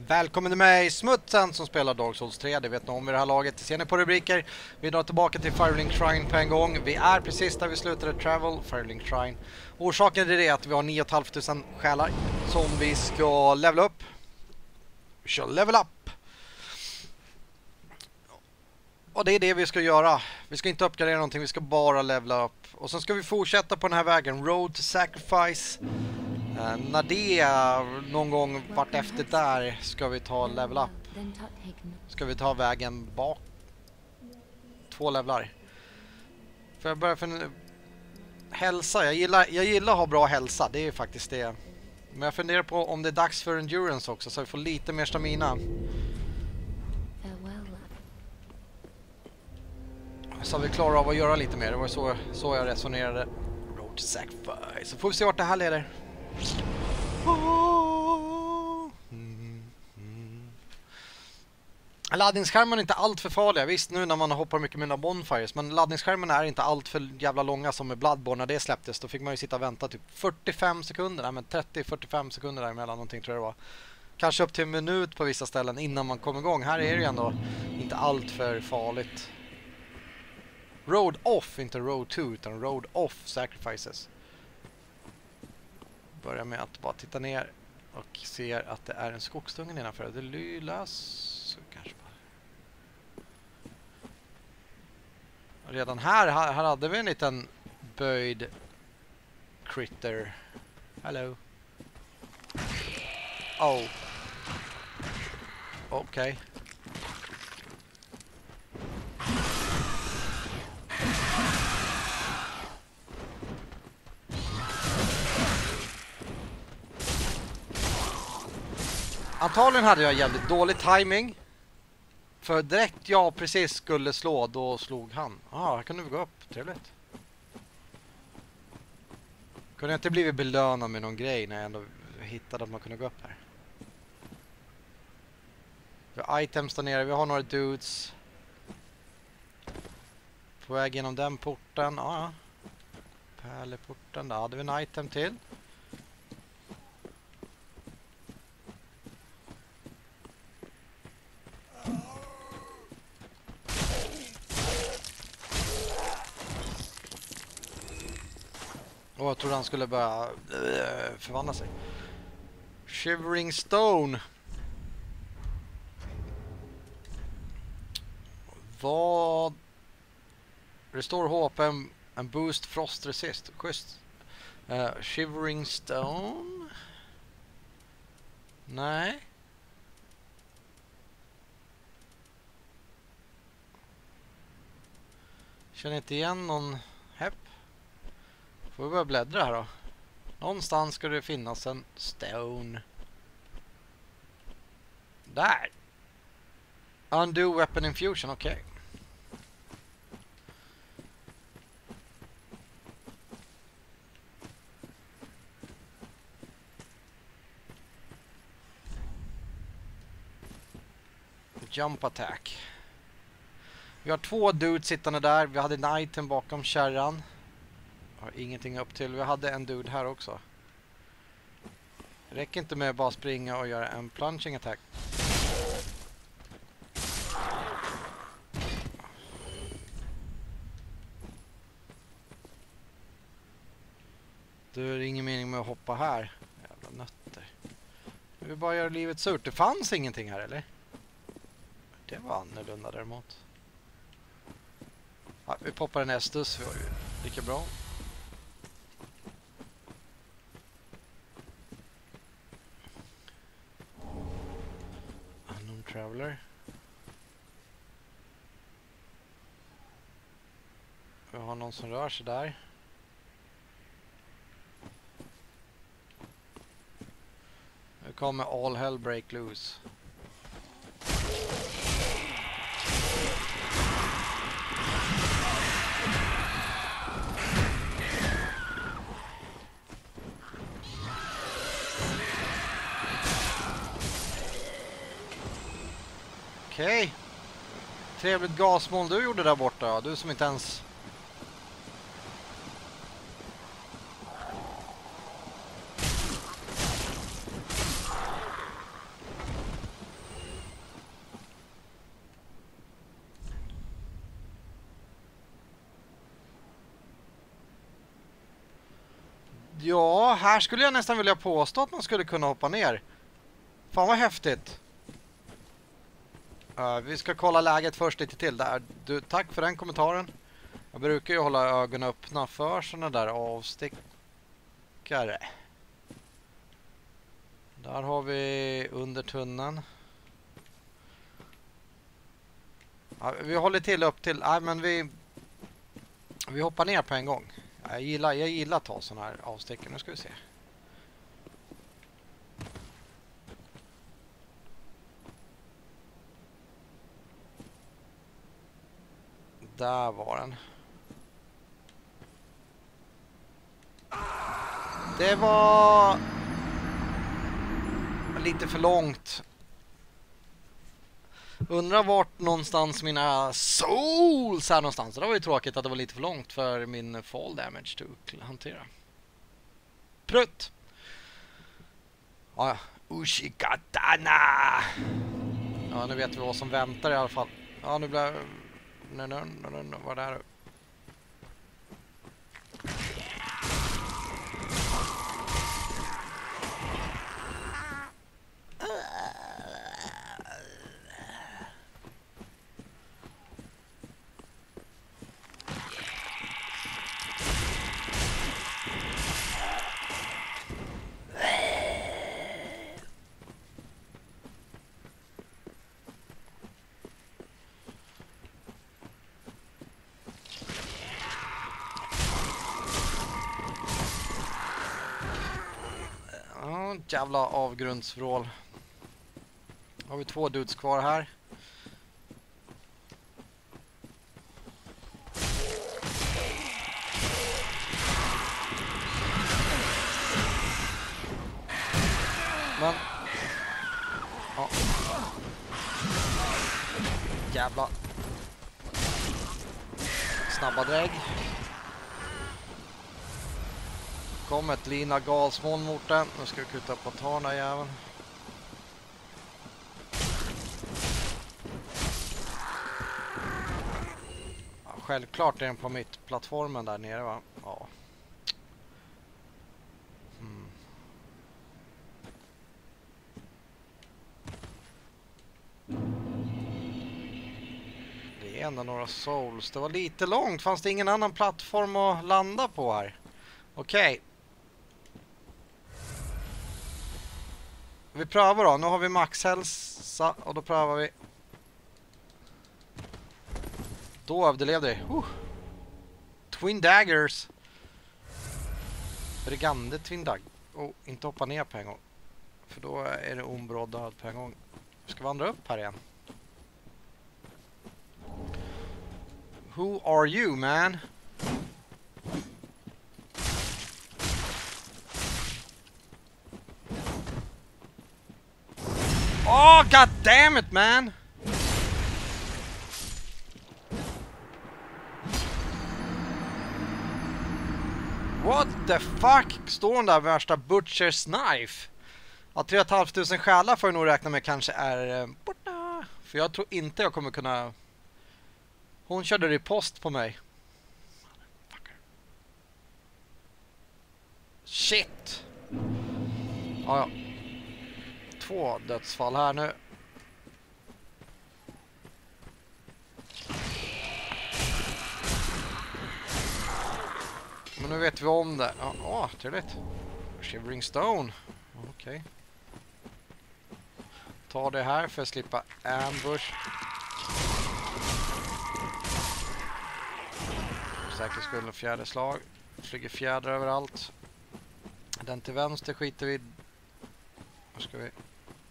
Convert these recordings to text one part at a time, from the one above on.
Välkommen till mig, Smutsen, som spelar Dark Souls 3. Det vet ni om i det här laget. Det ser ni på rubriker. Vi drar tillbaka till Firelink Shrine på en gång. Vi är precis där vi slutade Travel, Firelink Shrine. Orsaken till det är att vi har 9 500 själar som vi ska levela upp. Vi ska level up. Och det är det vi ska göra. Vi ska inte uppgradera någonting, vi ska bara levela upp. Och sen ska vi fortsätta på den här vägen, Road to Sacrifice. När det är någon gång vart efter där ska vi ta level up. Ska vi ta vägen bak. 2 levlar. För jag börjar för hälsa. Jag gillar att ha bra hälsa. Det är faktiskt det. Men jag funderar på om det är dags för endurance också, så vi får lite mer stamina. Så vi klarar av att göra lite mer. Det var så jag resonerade. Road to Sacrifice. Så får vi se vart det här leder. Laddningsskärmarna är inte allt för farliga. Visst, nu när man hoppar mycket med mina bonfires, men laddningsskärmarna är inte allt för jävla långa som med Bloodborne när det släpptes. Då fick man ju sitta och vänta typ 45 sekunder, nej men 30-45 sekunder däremellan någonting tror jag det var. Kanske upp till en minut på vissa ställen innan man kom igång. Här är det ju ändå inte allt för farligt. Road off, inte road to, utan road off sacrifices. Börjar med att bara titta ner och ser att det är en skogsdungen innanför. Det lylas kanske bara. Redan här hade vi en liten böjd critter. Hello. Oh. Okej. Antagligen hade jag jävligt dålig timing. För direkt jag precis skulle slå, då slog han. Här kan du gå upp, trevligt. Kunde jag inte blivit belönad med någon grej när jag ändå hittade att man kunde gå upp här. Vi har items där nere, vi har några dudes. På väg genom den porten, ja. Pärleporten, där hade vi en item till. Och jag trodde han skulle börja förvandla sig. Shivering Stone. Vad? Restore HP and boost frost resist. Schysst. Shivering Stone. Nej. Känner inte igen någon hepp. Får vi börja bläddra här då. Någonstans ska det finnas en stone. Där. Undo weapon infusion, okej. Okay. Jump attack. Vi har 2 dudes sittande där. Vi hade en item bakom kärran. Har ingenting upp till. Vi hade en dude här också. Det räcker inte med att bara springa och göra en plunging attack. Det är ingen mening med att hoppa här. Jävla nötter. Vi vill bara göra livet surt. Det fanns ingenting här, eller? Det var annorlunda däremot. Ja, vi poppar en Estus. Vi var ju lika bra. Unknown Traveler. Vi har någon som rör sig där. Nu kommer all hell break loose. Okej. Trevligt gasmål du gjorde där borta. Du som inte ens... Ja, här skulle jag nästan vilja påstå att man skulle kunna hoppa ner. Fan vad häftigt. Vi ska kolla läget först lite till där. Du, tack för den kommentaren. Jag brukar ju hålla ögonen öppna för såna där avstickare. Där har vi under tunneln. Ja, vi håller till upp till... Nej, men vi hoppar ner på en gång. Jag gillar att ta såna här avstickare. Nu ska vi se. Där var den. Det var lite för långt. Undrar vart någonstans mina souls är någonstans. Det var ju tråkigt att det var lite för långt för min fall damage att hantera. Prutt! Ja, Ushikatana! Ja, nu vet vi vad som väntar i alla fall. Ja, nu blir... Vad är det? Jävla avgrundsvrål. Har vi 2 dudes kvar här. Men ja. Jävla snabba drägg. Kom ett lina galsmål mot den. Nu ska vi kuta på tarna jäveln. Ja, självklart är den på mitt plattformen där nere, va? Ja. Det är ändå några souls. Det var lite långt. Fanns det ingen annan plattform att landa på här? Okej. Vi prövar då. Nu har vi maxhälsa och då prövar vi. Då överlevde vi. Twin daggers. Brigande twin dag. Inte hoppa ner på en gång. För då är det ombrådd död på en gång. Vi ska vandra upp här igen. Who are you, man? Oh, god damn it, man! What the fuck? Står den där värsta Butcher's Knife? Ja, 3 500 själar får jag nog räkna med kanske är borta. För jag tror inte jag kommer kunna... Hon körde ripost på mig. Shit! Ja. 2 dödsfall här nu. Men nu vet vi om det. Ja, trevligt. Shivering Stone. Okej. Ta det här för att slippa ambush. Säkert skulle 4:e slag. Flyger fjädrar överallt. Den till vänster skiter vi. Här ska vi.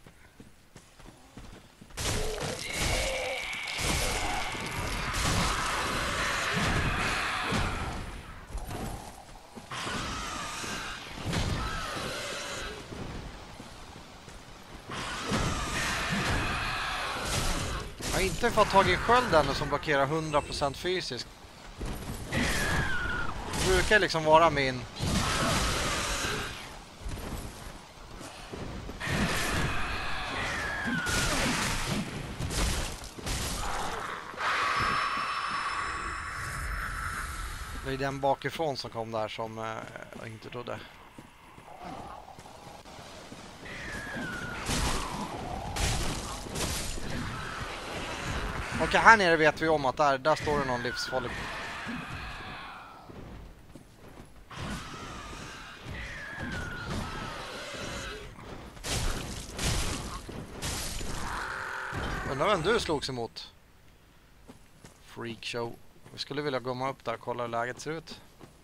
Jag har inte fått tag i skölden som blockerar 100% fysiskt. Det brukar liksom vara min... Det är den bakifrån som kom där som jag inte trodde. Okej, här nere vet vi om att där står det någon livsfarlig. Undrar vem du slogs emot. Freakshow. Vi skulle vilja gomma upp där och kolla hur läget ser ut.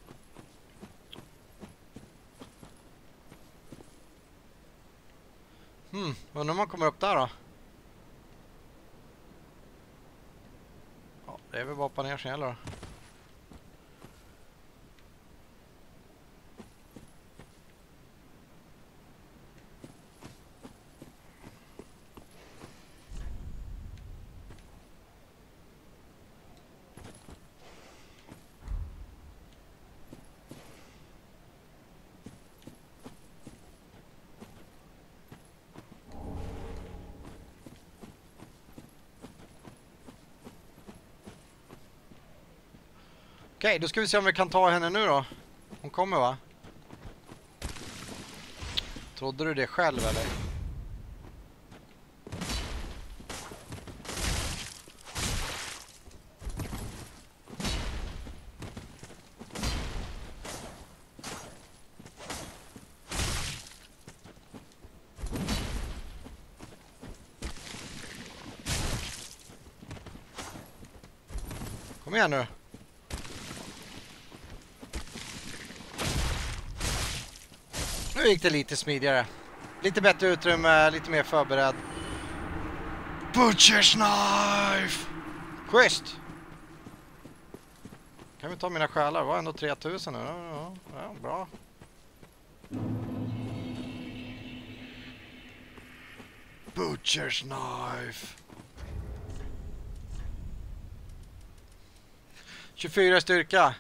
Undrar om man kommer upp där då. Ja, det är väl bara på ner som gäller då. Okej, då ska vi se om vi kan ta henne nu då. Hon kommer, va? Trodde du det själv eller? Kom igen nu. Nu gick det lite smidigare. Lite bättre utrymme, lite mer förberedd. Butcher's knife! Schysst! Kan vi ta mina själar? Det var ändå 3000 nu. Ja, bra. Butcher's knife. 24 styrka.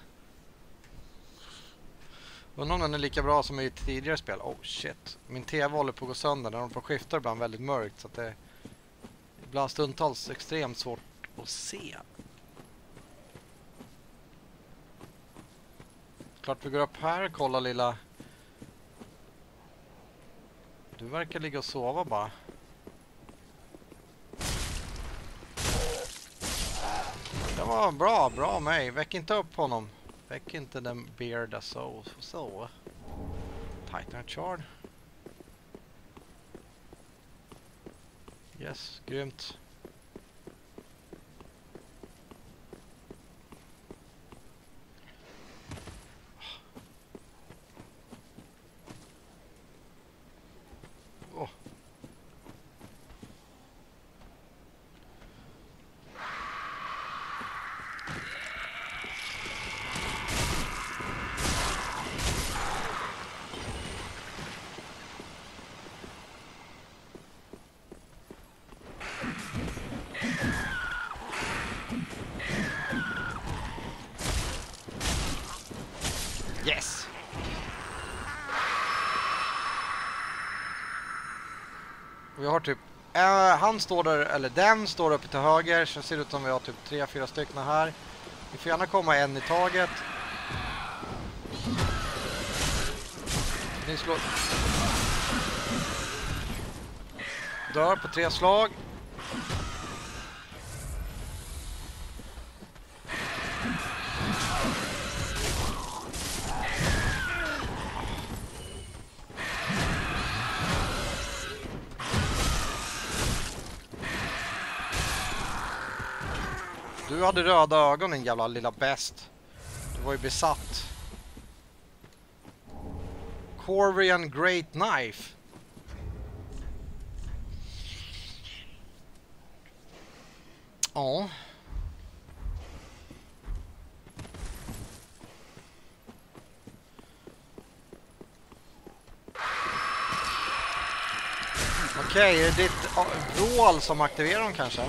Undrar om den är lika bra som i ett tidigare spel. Oh shit. Min tv håller på att gå sönder. Den håller på att skifta ibland väldigt mörkt. Så att det är ibland stundtals extremt svårt att se. Klart vi går upp här och kollar lilla. Du verkar ligga och sova bara. Det var bra mig. Väck inte upp honom. Väck inte den bearda så. Titan Chard. Yes, grymt. Oh. Yes. Vi har typ han står där, eller den står uppe till höger. Så ser det ut som vi har typ 3-4 stycken här. Vi får gärna komma en i taget. Ni slår. Dör på 3 slag. Du hade röda ögon, din jävla lilla bäst. Du var ju besatt. Corvian Great Knife. Ja. Okej, är det ditt vrål som aktiverar dem kanske?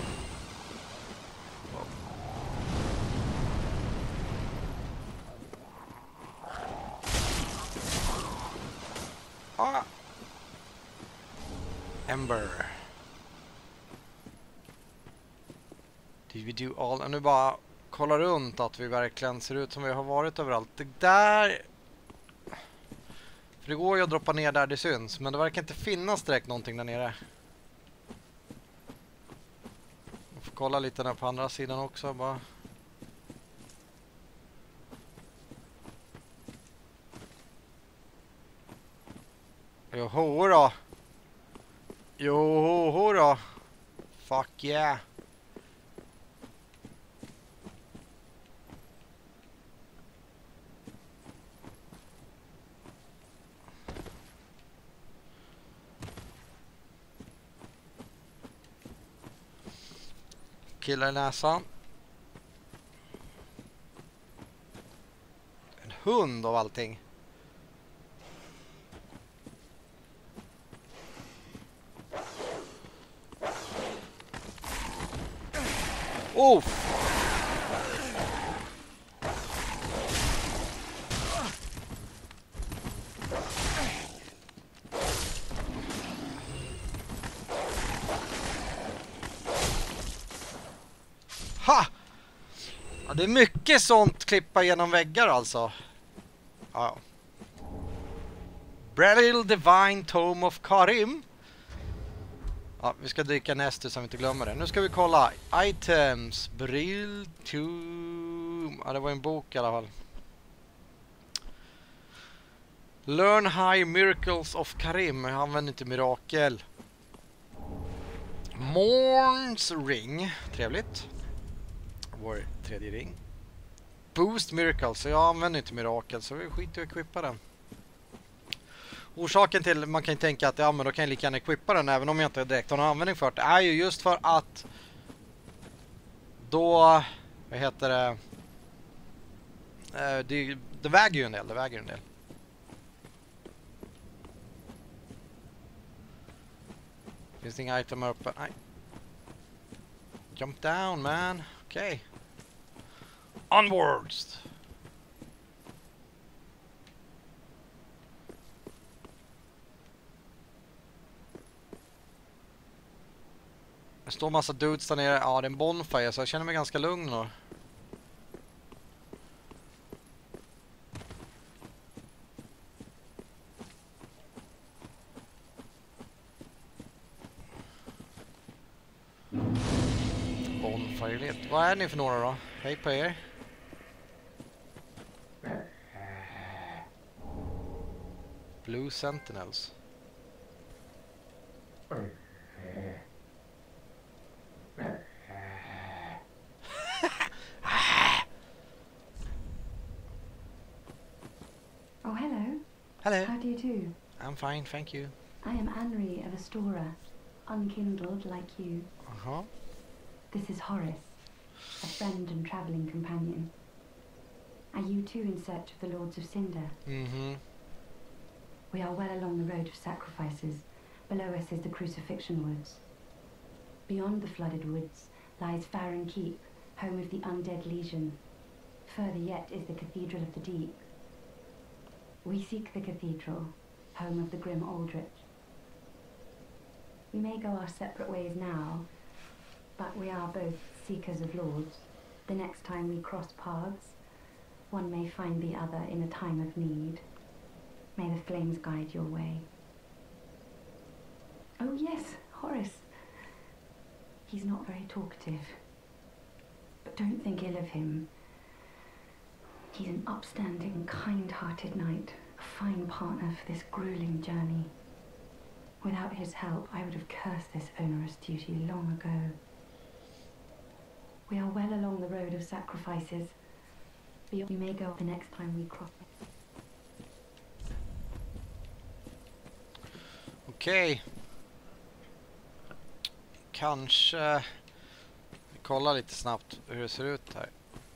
Ah. Ember. Did we do all? Och nu bara kolla runt att vi verkligen ser ut som vi har varit överallt. Det där... För det går ju att droppa ner där det syns, men det verkar inte finnas direkt någonting där nere. Jag får kolla lite där på andra sidan också bara. Joho då. Joho då. Fuck yeah. Killar i näsan. En hund av allting. Oh! Ha! Ja, det är mycket sånt klippa genom väggar alltså. Ja. Brelil Divine Tome of Karim. Ja, vi ska dyka nästa så vi inte glömmer det. Nu ska vi kolla. Items. Bril Tome. Ja, det var en bok i alla fall. Learn High Miracles of Karim. Jag använder inte mirakel. Morns Ring. Trevligt. Vår tredje ring. Boost Miracles. Så jag använder inte mirakel, så vi skiter i att equippa den. Orsaken till man kan tänka att ja, men då kan jag lika gärna equippa den även om jag inte direkt har någon användning för det, är ju just för att då, vad heter det, det väger ju en del, Finns det inga item här uppe? Nej. Jump down, man. Okej. Onwards. Det står massa dudes där nere. Ja, det är en bonfire, så jag känner mig ganska lugn då. Bonfire lit. Vad är ni för några då? Hej på er. Blue Sentinels. Oh, hello. Hello. How do you do? I'm fine, thank you. I am Anri of Astora, unkindled like you. Uh-huh. This is Horace, a friend and travelling companion. Are you too in search of the Lords of Cinder? Mm-hmm. We are well along the road of sacrifices. Below us is the Crucifixion Woods. Beyond the flooded woods lies Farron Keep, home of the Undead Legion. Further yet is the Cathedral of the Deep. We seek the cathedral, home of the grim Aldrich. We may go our separate ways now, but we are both seekers of lords. The next time we cross paths, one may find the other in a time of need. May the flames guide your way. Oh yes, Horace. He's not very talkative, but don't think ill of him. He's an upstanding, kind-hearted knight, a fine partner for this grueling journey. Without his help, I would have cursed this onerous duty long ago. We are well along the road of sacrifices. We may go the next time we cross it. Okej. Kanske vi kollar lite snabbt hur det ser ut här.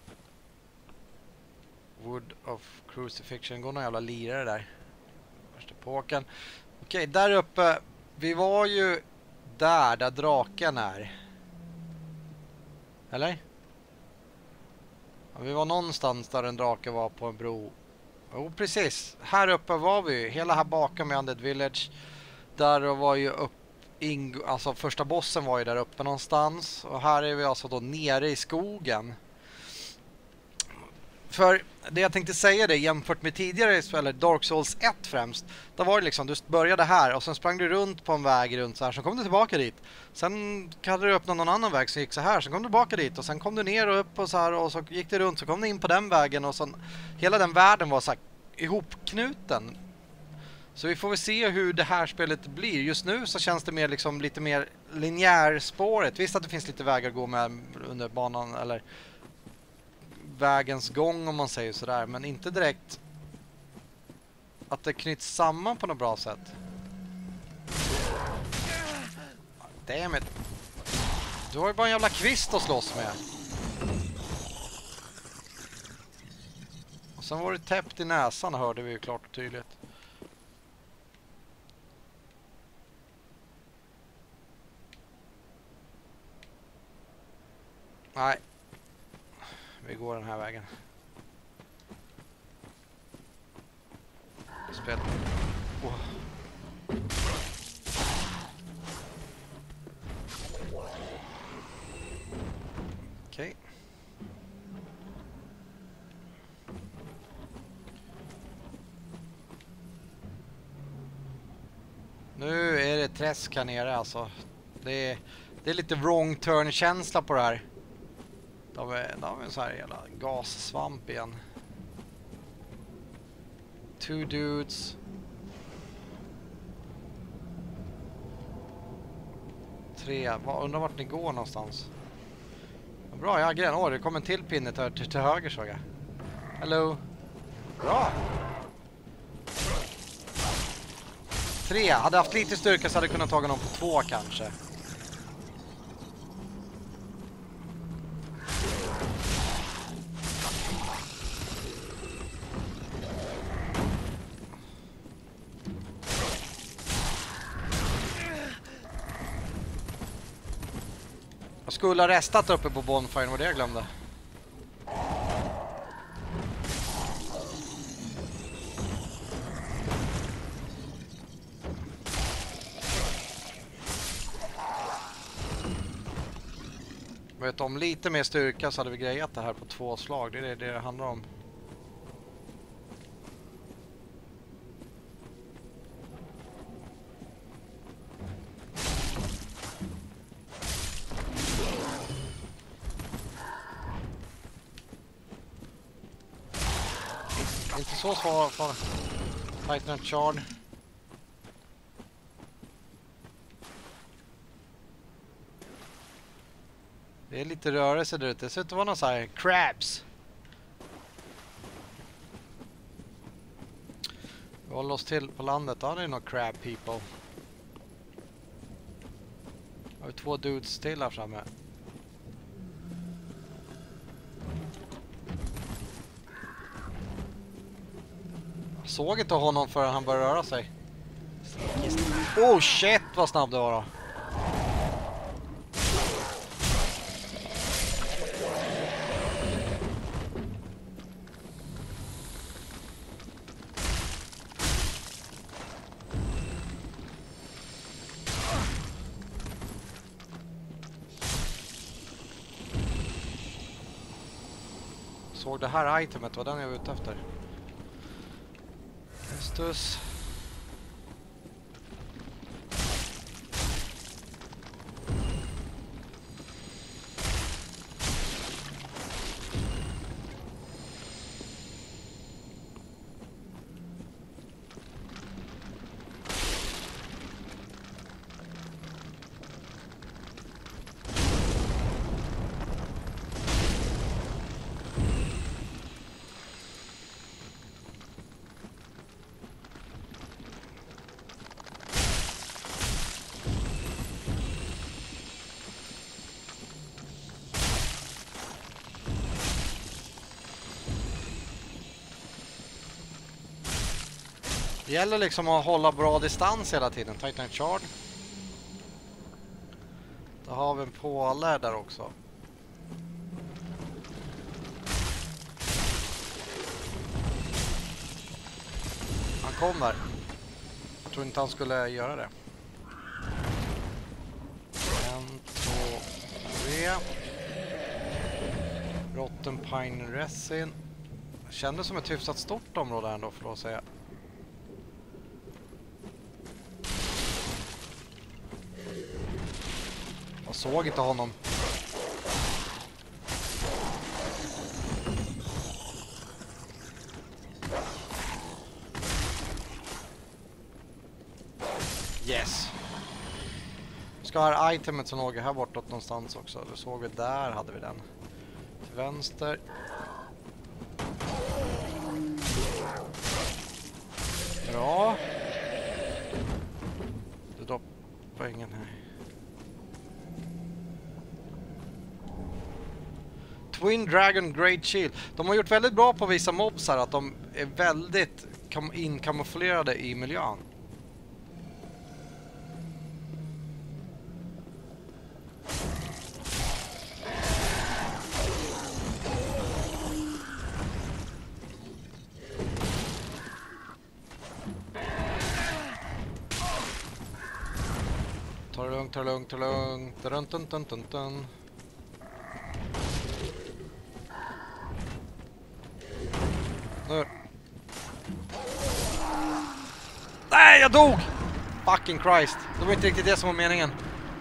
Wood of Crucifixion. Går någon jävla lirare där. Första påken. Okej, där uppe. Vi var ju där draken är. Eller? Ja, vi var någonstans där en drake var på en bro. Jo, precis. Här uppe var vi. Hela här bakom i Undead Village. Där var ju alltså första bossen var ju där uppe någonstans. Och här är vi alltså då nere i skogen. För det jag tänkte säga det jämfört med tidigare spel, Dark Souls 1 främst. Då var det liksom, du började här och sen sprang du runt på en väg runt så här. Sen kom du tillbaka dit. Sen hade du öppnat någon annan väg som gick så här. Sen kom du tillbaka dit och sen kom du ner och upp och så här. Och så gick du runt, så kom du in på den vägen. Och sen, hela den världen var så här ihopknuten. Så vi får väl se hur det här spelet blir. Just nu så känns det mer liksom lite mer linjärspåret. Visst att det finns lite vägar att gå med under banan eller vägens gång om man säger sådär, men inte direkt att det knyts samman på något bra sätt. Damn it. Du har ju bara en jävla kvist att slåss med. Och sen var det täppt i näsan, hörde vi ju klart och tydligt. Nej. Vi går den här vägen. Spel. Oh. Okej. Nu är det träsk här nere alltså. Det är lite wrong turn-känsla på det här. Då har vi en sån här jävla gassvamp igen. 2 dudes. 3. Undrar vart ni går någonstans. Bra, jag har gren. Det kom en till pinne till höger, såg jag. Hello. Bra. 3. Hade haft lite styrka så hade jag kunnat ta någon på 2 kanske. Jag skulle ha restat uppe på bonfire, var det jag glömde. Vet om lite mer styrka så hade vi grejat det här på 2 slag. Det är det handlar om. Inte så svår för Titan Shard. Det är lite rörelse där ute. Det ser ut att vara någon så här crabs. Vi håller oss till på landet. Ja, det är nog crab people. Har vi 2 dudes till här framme. Jag såg inte honom förrän han började röra sig. Oh shit, vad snabb det var då. Såg det här itemet, var den jag var ute efter. Estus. Det gäller liksom att hålla bra distans hela tiden. Titan Shard. Då har vi en påle där också. Han kommer. Jag tror inte han skulle göra det. 1, 2, 3. Rotten Pine Resin. Kändes som ett hyfsat stort område ändå, för att säga. Jag såg inte honom. Yes. Ska ha itemet som låg här bortåt någonstans också. Det såg vi där, hade vi den. Till vänster. Bra. Det droppar ingen här. Twin Dragon Great Shield. De har gjort väldigt bra på vissa mobs här, att de är väldigt inkamouflerade i miljön. Ta det lugnt, ta det lugnt, ta det lugnt. Dun, dun, dun, dun, dun. Nu. Nej, jag dog! Fucking Christ. Det var inte riktigt det som var meningen.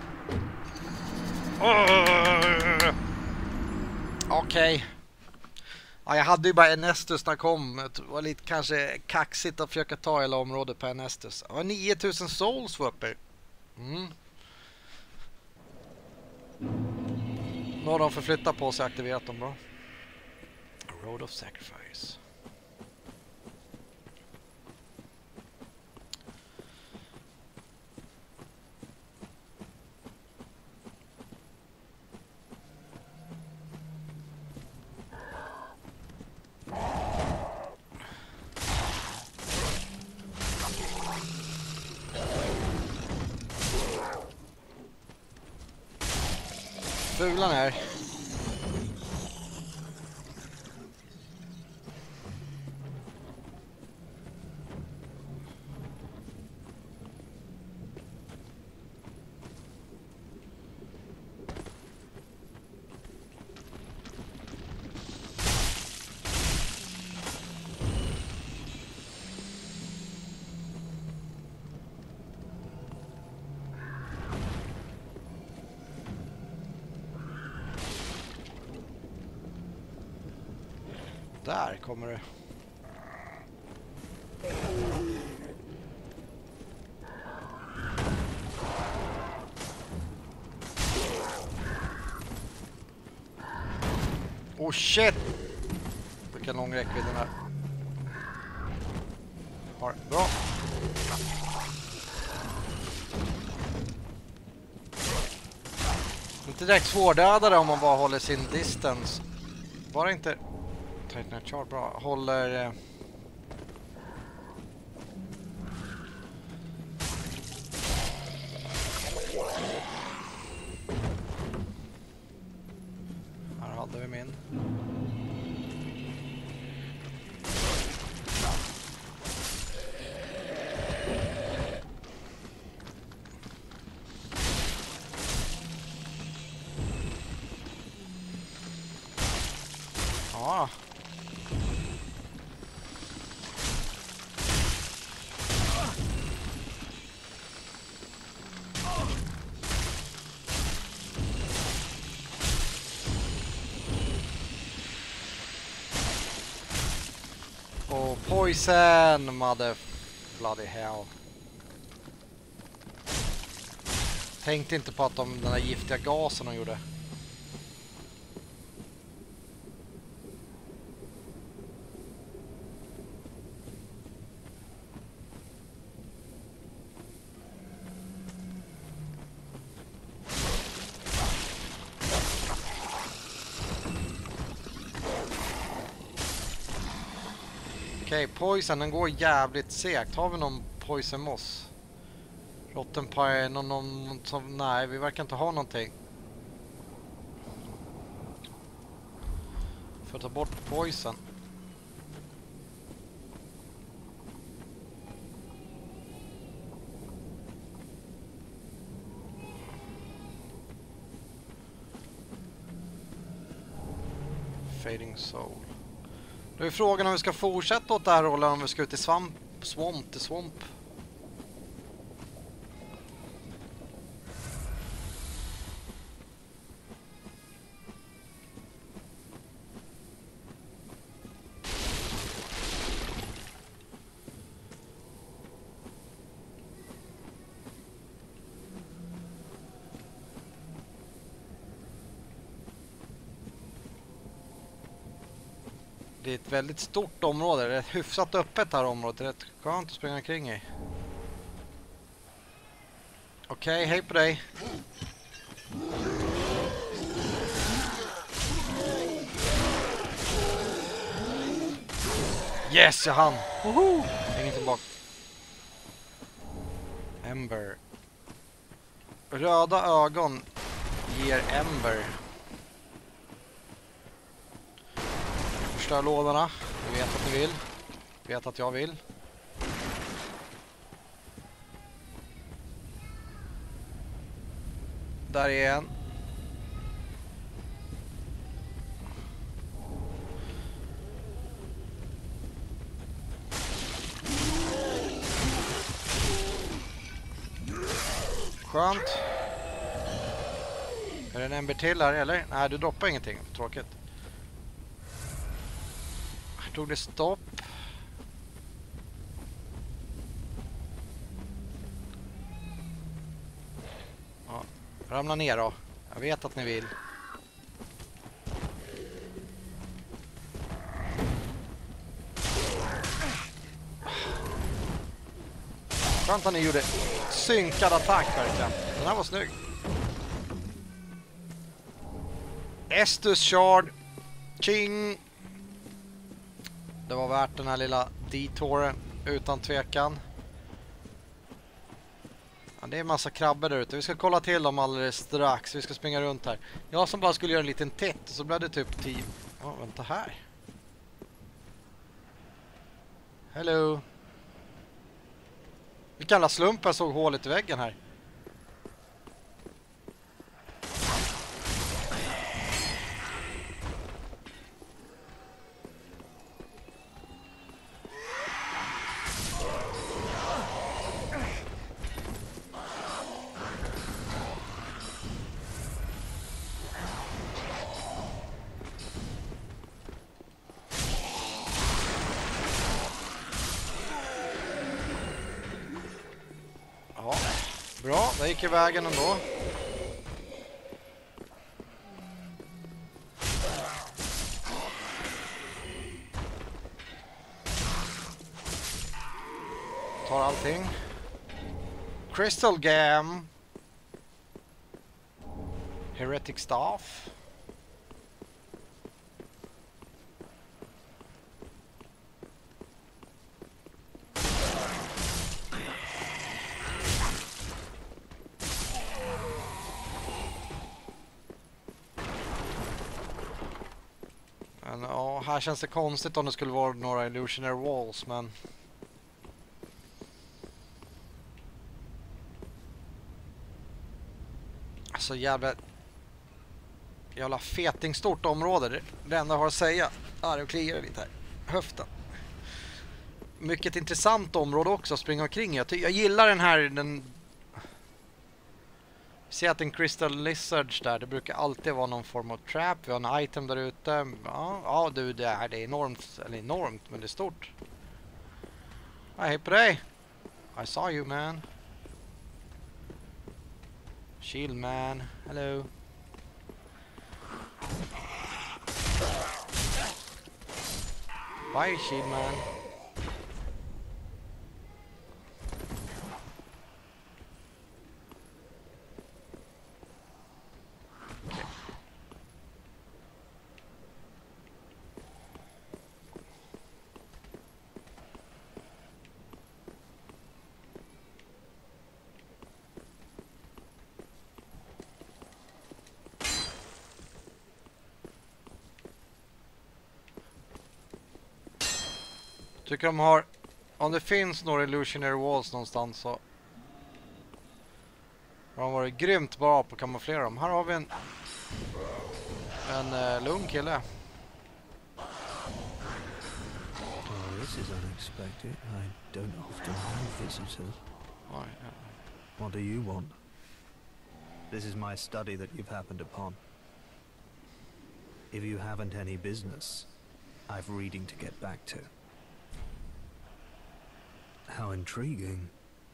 Okej. Ja, jag hade ju bara Enestus när jag kom. Det var lite kanske kaxigt att försöka ta hela området på Enestus. Det var 9000 souls var uppe. Nu har de förflyttat på sig och aktiverat dem bra. Road of Sacrifice. Fulan här. Där kommer det. Oh shit! Vilken lång räckvidd den här. Har bra. Inte direkt svårdödare om man bara håller sin distance. Bara inte Titan Char bra. Håller här hade vi min. Ja. Och poison, mother bloody hell. Tänkte inte på att den där giftiga gasen de gjorde. Okej, poison, den går jävligt segt. Har vi någon poison moss? Rotten pie, någon som... Nej, vi verkar inte ha någonting. För att ta bort poison. Fading soul. Då är frågan om vi ska fortsätta åt det här hållet, om vi ska ut i swamp. Det är ett väldigt stort område. Det är hyfsat öppet här området. Det är rätt skönt att springa omkring i. Okej, hej på dig. Yes, jag hann. Woho! Hänger tillbaka. Ember. Röda ögon ger Ember. Förstör lådorna. Ni vet att ni vill. Vet att jag vill. Där är en. Skönt. Är det en ember till här eller? Nej, du droppar ingenting. Tråkigt. Här tog det stopp. Ja, ramla ner då. Jag vet att ni vill. Skönt att ni gjorde synkad attack verkligen. Den här var snygg. Estus Shard. King. Det var värt den här lilla detouren utan tvekan. Ja, det är en massa krabbor där ute. Vi ska kolla till dem alldeles strax. Vi ska springa runt här. Jag som bara skulle göra en liten titt så blev det typ 10. Ja, vänta här. Hello. Vilken jävla slump jag såg hålet i väggen här. Bra, det gick i vägen ändå. Tar allting. Crystal Gem. Heretic Staff. Ja, här känns det konstigt om det skulle vara några illusionary walls, men alltså jävla feting stort område. Det enda jag har att säga är att klia lite här. Höften. Mycket intressant område också att springa omkring. Jag gillar den här ser att en Crystal Lizards där, det brukar alltid vara någon form av trap. Vi har en item där ute. Ja du, det är enormt, men det är stort. Hej på dig. I saw you, man. Shield man. Hello. Bye, shield man. Tycker de har, om det finns några illusionary walls någonstans så har de varit grymt bra på att kamouflera dem. Här har vi en lugn kille. This is unexpected. I don't often have visitors. Oj, What do you want? This is my study that you've happened upon. If you haven't any business, I've reading to get back to. How intriguing.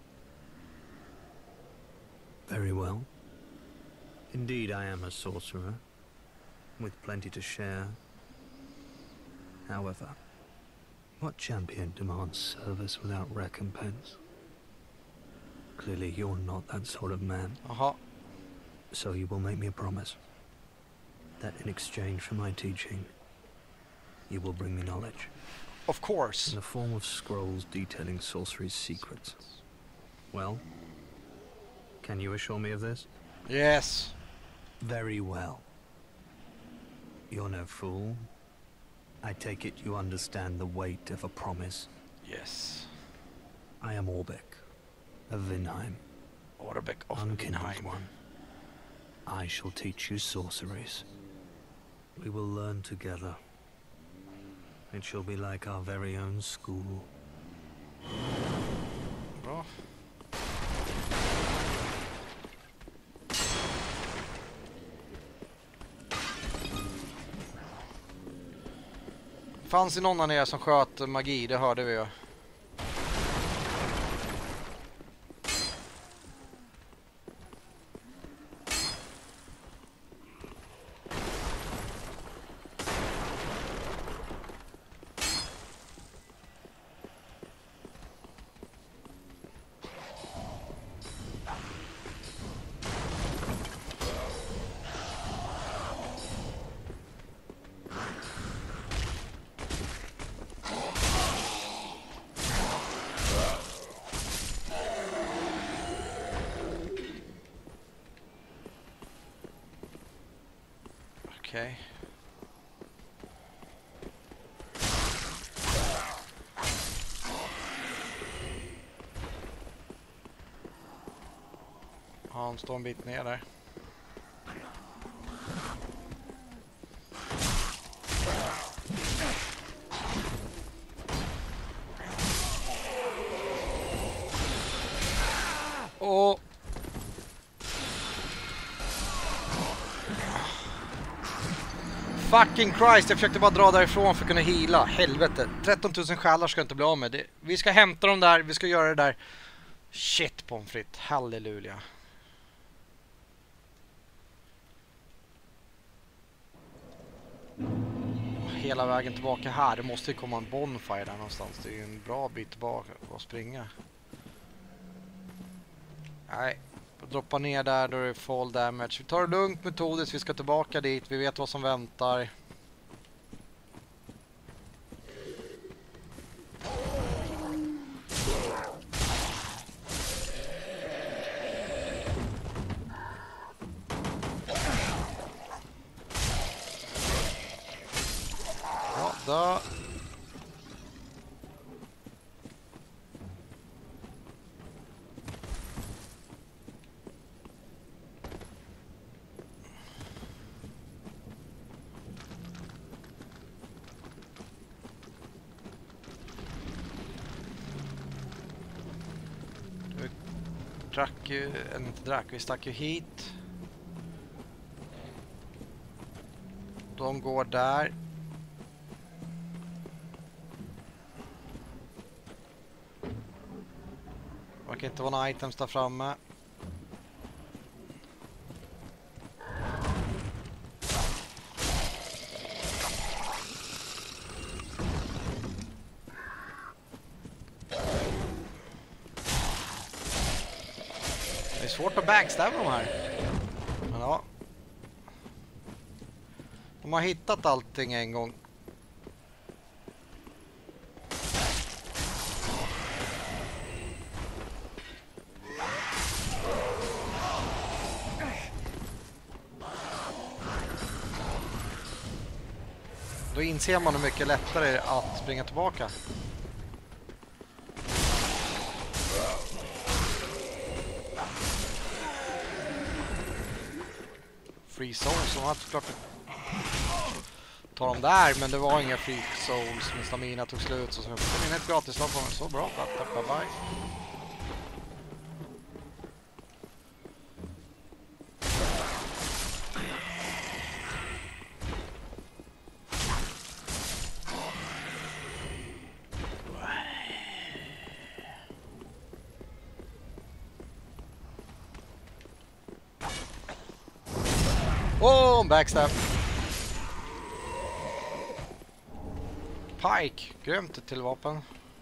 Very well. Indeed, I am a sorcerer, with plenty to share. However, what champion demands service without recompense? Clearly, you're not that sort of man. Jaha. So you will make me a promise that in exchange for my teaching, you will bring me knowledge. Of course. In the form of scrolls detailing sorcery's secrets. Well, can you assure me of this? Yes. Very well. You're no fool. I take it you understand the weight of a promise. Yes. I am Orbeck of Vinheim. Orbeck of Unkindled Vinheim. one. I shall teach you sorceries. We will learn together. It shall be like our very own school. Bra. Fanns det någon där nere som sköt magi, det hörde vi ju. Okej. Han står en bit ner där. Och fucking Christ, jag försökte bara dra därifrån för att kunna heala. Helvete, 13 000 själar ska jag inte bli av med. Vi ska hämta dem där, vi ska göra det där. Shit, pommes frites, halleluja. Hela vägen tillbaka här, det måste ju komma en bonfire där någonstans. Det är ju en bra bit tillbaka att springa. Nej, droppa ner där, då är det fall damage. Vi tar det lugnt metodiskt, vi ska tillbaka dit, vi vet vad som väntar. Ja, då. Drack ju, eller inte drack, vi stack ju hit. De går där. Det verkar inte vara några items där framme. Det är svårt att backstabba de här. Men ja. De har hittat allting en gång. Då inser man hur mycket lättare det är att springa tillbaka. Free zone som har såklart. ta dem där, men det var inga freak souls. Min stamina tog slut så jag fick in ett gratislag på mig. Så bra, bye bye. Backstab. Pike, grymt till vapen.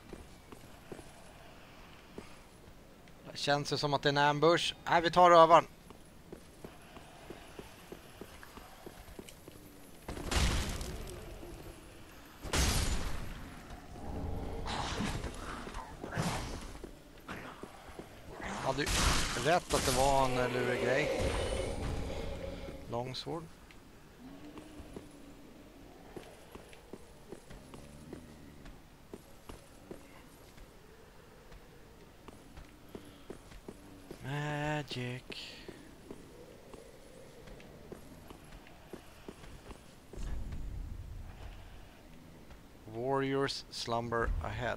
Det känns ju som att det är en ambush. Nej, vi tar rövaren. Hade ju rätt att det var en lurig grej. Longsword. Magic. Warriors slumber ahead.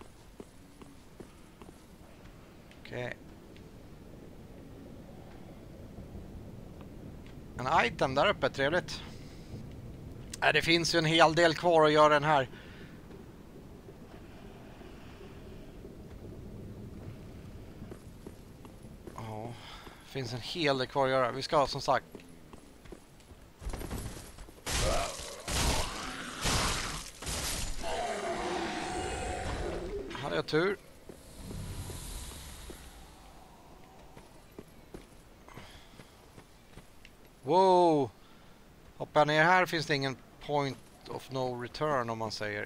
Okej. En item där uppe, trevligt. Det finns ju en hel del kvar att göra den här. Ja, det finns en hel del kvar att göra. Vi ska som sagt. Hade jag tur. Wow! Hoppar jag ner här finns det ingen point of no return om man säger.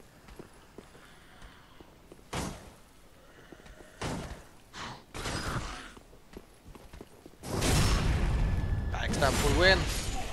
Backstab for win.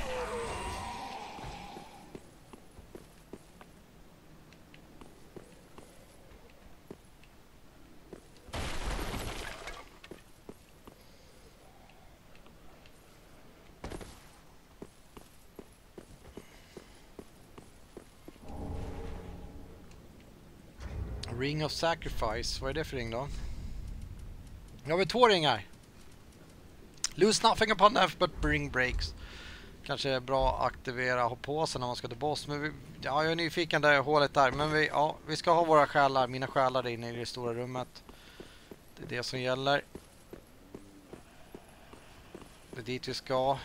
Ring of Sacrifice, vad är det för ring då? Nu har vi 2 ringar. Lose nothing upon death but bring breaks. Kanske är bra att aktivera och ha på sig när man ska till boss. Men jag är nyfiken där hålet där. Men vi ska ha våra själar, mina själar där inne i det stora rummet. Det är det som gäller. Det är dit vi ska.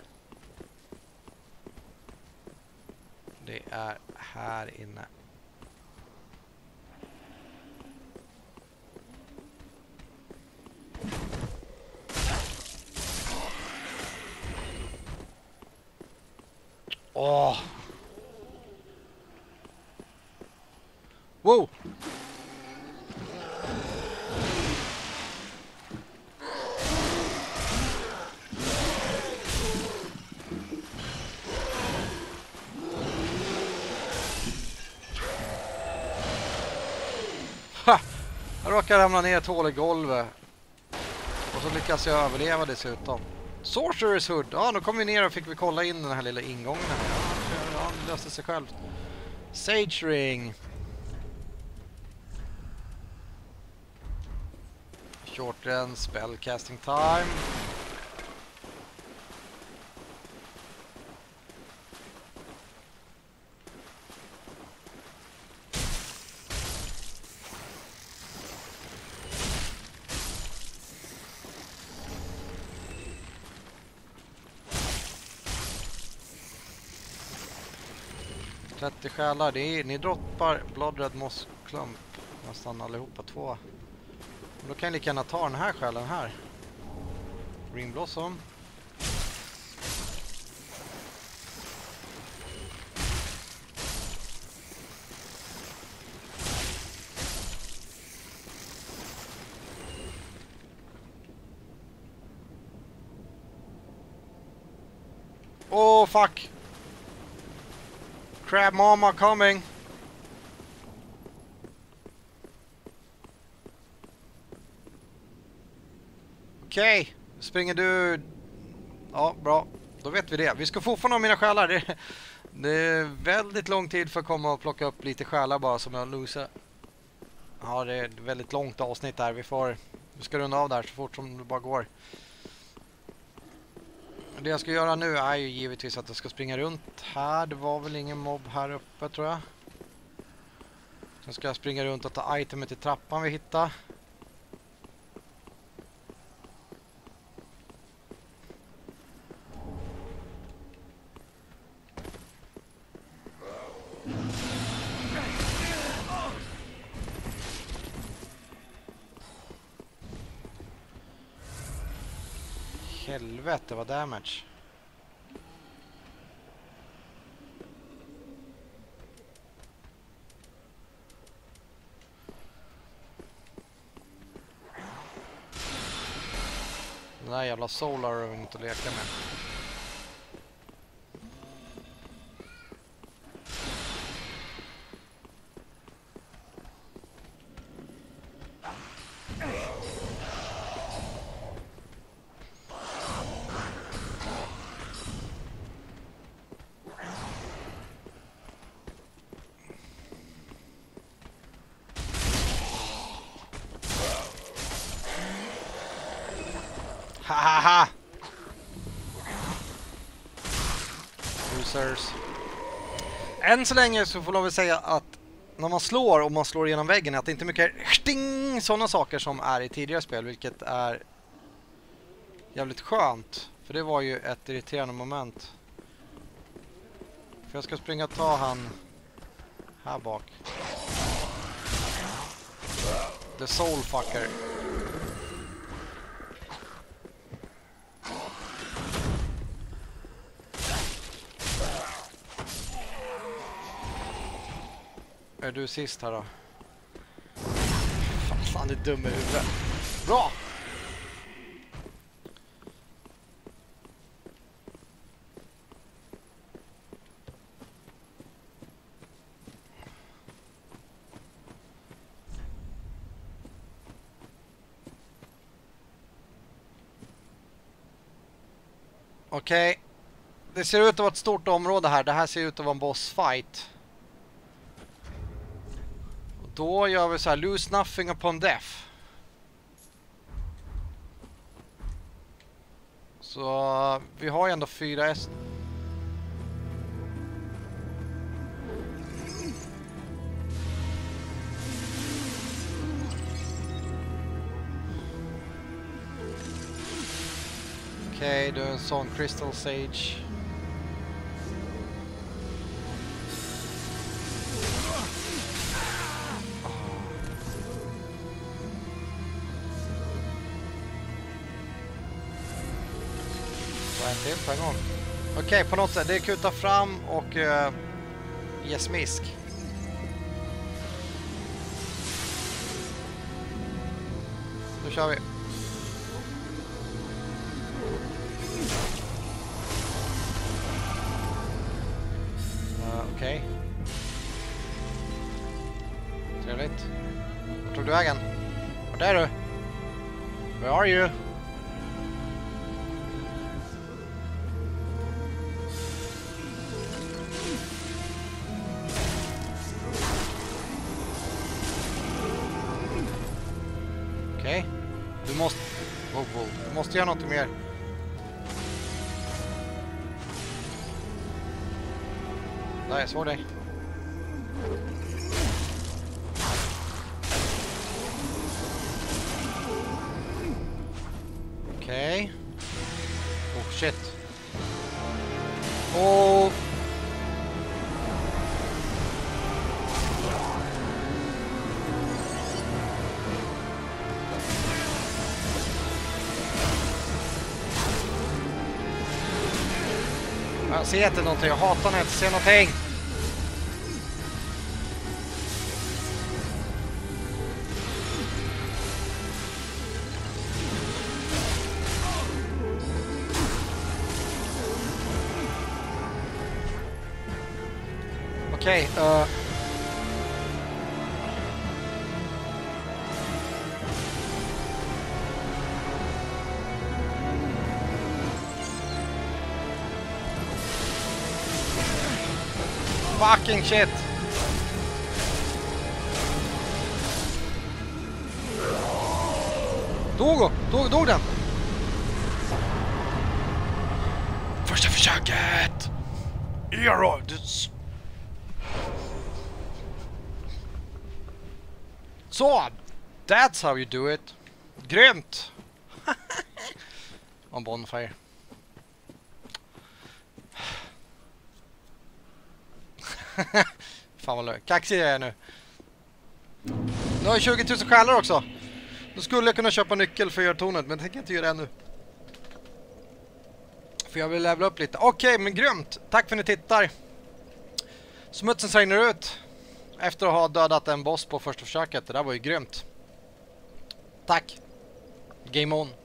Det är här inne. Åh! Wow! Ha! Jag råkar ramla ner ett hål i golvet. Och så lyckas jag överleva dessutom. Sorcerer's Hood. Ja, då kom vi ner och fick vi kolla in den här lilla ingången här. Ja, det löste sig själv. Sage Ring. Shorten spellcasting time. Själar, ni droppar Blood Red Moss Clump nästan allihopa 2. Då kan jag lika gärna ta den här själen här. Ring Blossom. Oh fuck! Crab Mama coming. Okej, springer du. Ja, bra. Då vet vi det. Vi ska få av mina själar. Det är väldigt lång tid för att komma och plocka upp lite själar bara som jag losar. Ja, det är ett väldigt långt avsnitt där. Vi ska runda av där så fort som det bara går. Det jag ska göra nu är ju givetvis att jag ska springa runt här. Det var väl ingen mobb här uppe tror jag. Sen ska jag springa runt och ta itemet i trappan vi hittar. Helvete vad damage. Den där jävla solar är inte att leka med. Hahaha! Losers. Än så länge så får jag väl säga att när man slår och man slår igenom väggen att det inte är mycket sting, sådana saker som är i tidigare spel, vilket är jävligt skönt. För det var ju ett irriterande moment. För jag ska springa och ta han här bak. The soul fucker. Är du sist här då? Fan, det är dum i huvudet. Bra! Okej. Det ser ut att vara ett stort område här. Det här ser ut att vara en bossfight. Då gör vi så här, lose nothing upon death. Så vi har ju ändå 4 S. Okej, du är en sån Crystal Sage. En till på en gång. Okej, på något sätt. Det är kuta fram och ge smisk. Nu kör vi. Okej. Trevligt. Vart tog du vägen? Vart är du? Where are you? Okej. Du måste... Du måste göra något mer. Där, jag såg dig. Okej. Oh shit. Oh. Jag ser inte någonting. Jag hatar när jag inte ser någonting. Okej, Fucking shit. Dog den. Första försöket. Så, that's how you do it. Grymt. On bonfire. Fan vad kaxig jag är nu. Nu har jag 20 000 själar också. Då skulle jag kunna köpa nyckel för att göra tornet, men jag tänker inte göra det ännu. För jag vill levla upp lite. Okej, men grymt. Tack för att ni tittar. Smutsen regnar ut efter att ha dödat en boss på första försöket. Det där var ju grymt. Tack. Game on.